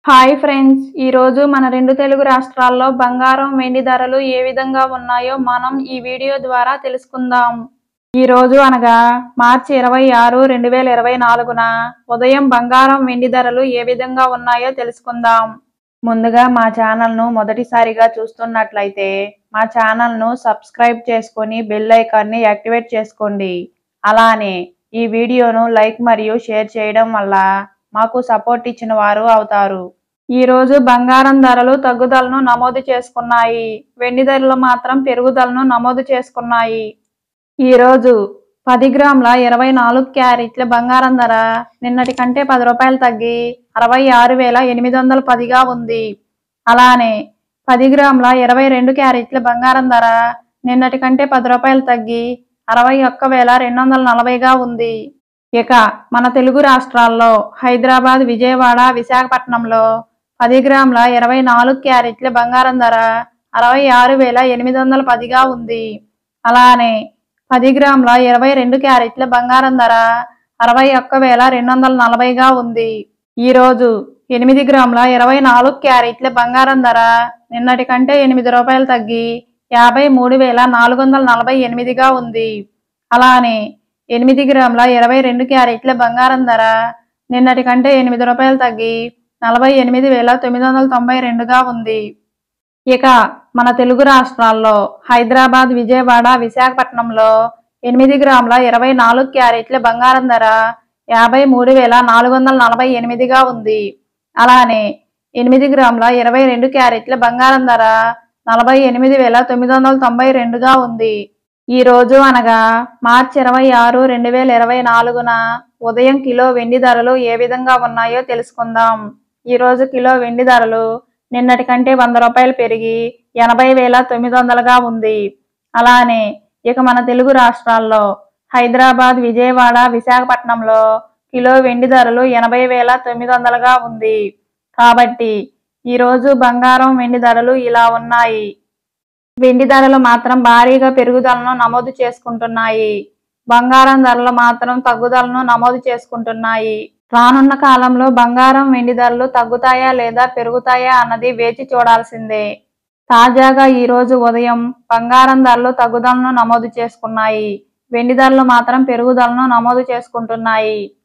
Hi friends, ఈరోజు మన రెండు తెలుగు రాష్ట్రాల్లో బంగారం వెండి ధరలు ఏ విధంగా ఉన్నాయో మనం ఈ వీడియో ద్వారా తెలుసుకుందాం. ఈరోజు అనగా మార్చి 26, 2024న ఉదయం బంగారం వెండి ధరలు ఏ విధంగా ఉన్నాయో తెలుసుకుందాం. ముందుగా మా ఛానల్ను మొదటిసారిగా చూస్తున్నట్లయితే మా ఛానల్ను సబ్స్క్రైబ్ చేసుకొని బెల్ ఐకాన్ని యాక్టివేట్ చేసుకోండి. అలానే ఈ వీడియోను లైక్ మరియు షేర్ చేయడం వల్ల మాకు సపోర్ట్ ఇచ్చిన వారు అవుతారు. ఈ రోజు బంగారం ధరలు తగ్గుదలను నమోదు చేసుకున్నాయి. వెండి ధరలు మాత్రం పెరుగుదలను నమోదు చేసుకున్నాయి. ఈ రోజు 10 గ్రాముల 24 క్యారెట్ల బంగారం ధర నిన్నటి కంటే 10 రూపాయలు తగ్గి 66,810గా ఉంది. అలానే 10 గ్రాముల 22 క్యారెట్ల బంగారం ధర నిన్నటి కంటే 10 రూపాయలు తగ్గి 61,240గా ఉంది. ఇక మన తెలుగు రాష్ట్రాల్లో హైదరాబాద్, విజయవాడ, విశాఖపట్నంలో 10 గ్రాముల 24 క్యారెట్ల బంగారం ధర 66,810గా ఉంది. అలానే 10 గ్రాముల 22 క్యారెట్ల బంగారం ధర 61,240గా ఉంది. ఈరోజు 8 గ్రాముల 24 క్యారెట్ల బంగారం ధర నిన్నటి కంటే 8 రూపాయలు తగ్గి 53,448గా ఉంది. అలానే 8 గ్రాముల 22 క్యారెట్ల బంగారం ధర నిన్నటి కంటే 8 రూపాయలు తగ్గి 48,992గా ఉంది. ఇక మన తెలుగు రాష్ట్రాల్లో హైదరాబాద్, విజయవాడ, విశాఖపట్నంలో 8 గ్రాముల 24 క్యారెట్ల బంగారం ధర 53,448గా ఉంది. అలానే 8 గ్రాముల 22 క్యారెట్ల బంగారం ధర 48,992గా ఉంది. ఈ రోజు అనగా మార్చి 26, 2024న ఉదయం కిలో వెండి ధరలు ఏ విధంగా ఉన్నాయో తెలుసుకుందాం. ఈ రోజు కిలో వెండి ధరలు నిన్నటి కంటే 100 రూపాయలు పెరిగి 80,900గా ఉంది. అలానే ఇక మన తెలుగు రాష్ట్రాల్లో హైదరాబాద్, విజయవాడ, విశాఖపట్నంలో కిలో వెండి ధరలు 80,900గా ఉంది. కాబట్టి ఈరోజు బంగారం వెండి ధరలు ఇలా ఉన్నాయి. వెండి ధరలు మాత్రం భారీగా పెరుగుదలను నమోదు చేసుకుంటున్నాయి. బంగారం ధరలు మాత్రం తగ్గుదలను నమోదు చేసుకుంటున్నాయి. రానున్న కాలంలో బంగారం వెండి ధరలు తగ్గుతాయా లేదా పెరుగుతాయా అన్నది వేచి చూడాల్సిందే. తాజాగా ఈరోజు ఉదయం బంగారం ధరలు తగ్గుదలను నమోదు చేసుకున్నాయి. వెండి ధరలు మాత్రం పెరుగుదలను నమోదు చేసుకుంటున్నాయి.